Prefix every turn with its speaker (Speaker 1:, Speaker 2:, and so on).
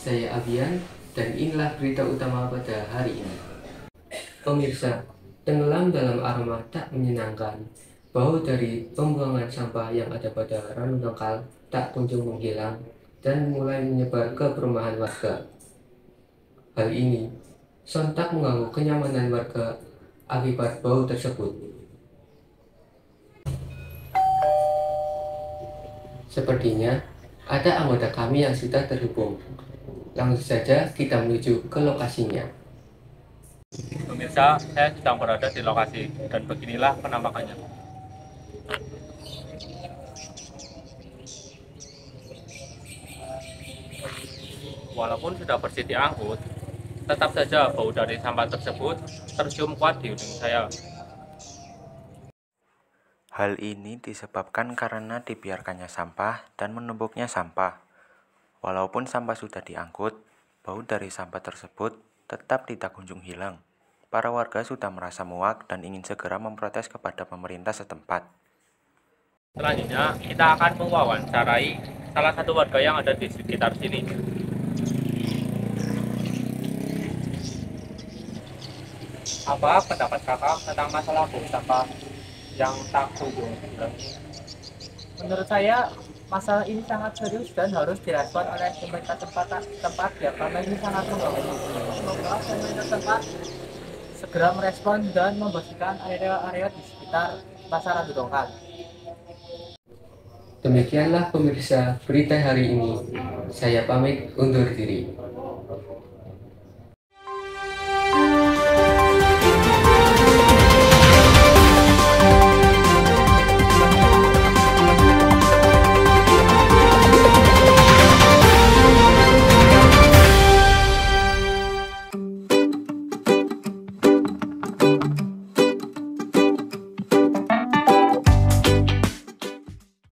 Speaker 1: saya Abian dan inilah berita utama pada hari ini. Pemirsa, tenggelam dalam aroma tak menyenangkan, bau dari pembuangan sampah yang ada pada Ranum Dongkal tak kunjung menghilang dan mulai menyebar ke perumahan warga. Hal ini sontak mengganggu kenyamanan warga akibat bau tersebut. Sepertinya ada anggota kami yang sudah terhubung. Langsung saja kita menuju ke lokasinya.
Speaker 2: Pemirsa, saya sedang berada di lokasi dan beginilah penampakannya. Walaupun sudah bersih diangkut, tetap saja bau dari sampah tersebut tercium kuat di hidung saya.
Speaker 3: Hal ini disebabkan karena dibiarkannya sampah dan menumpuknya sampah. Walaupun sampah sudah diangkut, bau dari sampah tersebut tetap tidak kunjung hilang. Para warga sudah merasa muak dan ingin segera memprotes kepada pemerintah setempat.
Speaker 2: Selanjutnya, kita akan mewawancarai salah satu warga yang ada di sekitar sini. Apa pendapat kakak tentang masalah bau sampah yang tak kunjung hilang?
Speaker 4: Menurut saya, masalah ini sangat serius dan harus direspon oleh pemerintah tempat ya, karena ini sangat mengganggu. Semoga pemerintah tempat segera merespon dan membersihkan area-area di sekitar Pasar Ranum Dongkal.
Speaker 1: Demikianlah pemirsa berita hari ini. Saya pamit undur diri.